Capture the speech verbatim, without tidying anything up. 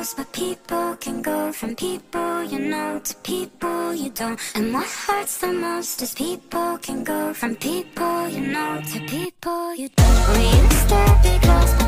close, but people can go from people you know to people you don't. And what hurts the most is people can go from people you know to people you don't. We used to be close,